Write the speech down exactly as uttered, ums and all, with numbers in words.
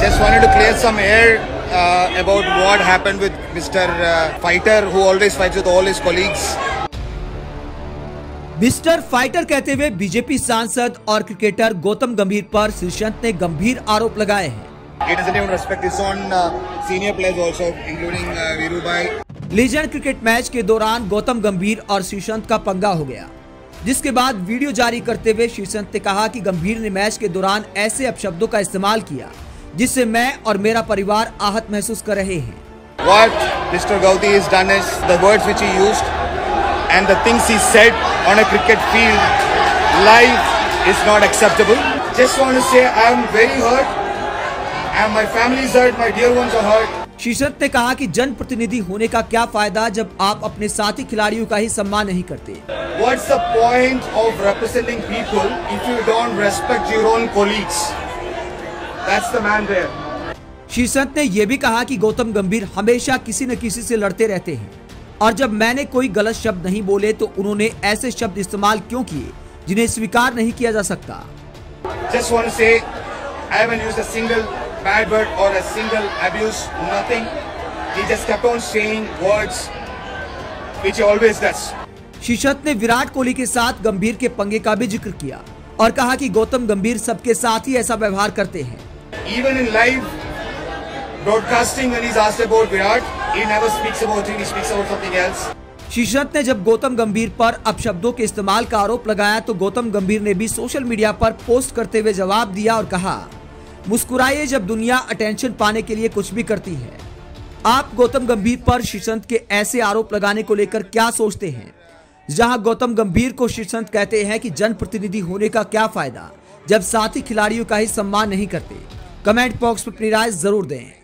Just wanted to clear some air uh, about what happened with Mister Uh, Fighter, who always fights with all his colleagues. Mister fighter कहते हुए BJP सांसद और cricketer Gautam गंभीर पर श्रीसंत ने गंभीर आरोप लगाए हैं। He doesn't even respect his own uh, senior players also, including uh, Virubhai. Legend cricket match के दौरान गौतम गंभीर और श्रीसंत का पंगा हो गया, जिसके बाद वीडियो जारी करते हुए श्रीसंत ने कहा कि गंभीर ने मैच के दौरान ऐसे अपशब्दों का इस्तेमाल किया जिससे मैं और मेरा परिवार आहत महसूस कर रहे हैं। What Mister Gauti has done is the words which he used and the things he said on a cricket field live is not acceptable. Just want to say I am very hurt and my family is hurt, my dear ones are hurt. Sreesanth ने कहा कि जनप्रतिनिधि होने का क्या फायदा जब आप अपने साथी खिलाड़ियों का ही सम्मान नहीं करते। What's the point of representing people if you don't respect your own colleagues? That's the man there. Sreesanth ने यह भी कहा कि गौतम गंभीर हमेशा किसी न किसी से लड़ते रहते हैं और जब मैंने कोई गलत शब्द नहीं बोले तो उन्होंने ऐसे शब्द इस्तेमाल क्यों किए जिन्हें स्वीकार नहीं किया जा सकता। Just want to say I haven't used a single bad word or a single abuse, nothing. He just kept on saying words which he always does. Sreesanth ने विराट कोहली के साथ गंभीर के पंगे का भी जिक्र किया और कहा कि गौतम गंभीर सबके साथ ही ऐसा व्यवहार करते हैं। Even in live broadcasting when he's asked about Virat, he never speaks about him, he speaks about something else. Sreesanth ने जब गौतम गंभीर पर अपशब्दों के इस्तेमाल का आरोप लगाया तो गौतम गंभीर ने भी सोशल मीडिया पर पोस्ट करते हुए जवाब दिया और कहा, मुस्कुराइए जब दुनिया अटेंशन पाने के लिए कुछ भी करती है। आप गौतम गंभीर पर श्रीसंत के ऐसे आरोप लगाने को लेकर क्या सोचते हैं? जहां गौतम गंभीर को श्रीसंत कहते हैं कि जनप्रतिनिधि होने का क्या फायदा जब साथी खिलाड़ियों का ही सम्मान नहीं करते। कमेंट बॉक्स में अपनी राय जरूर दें।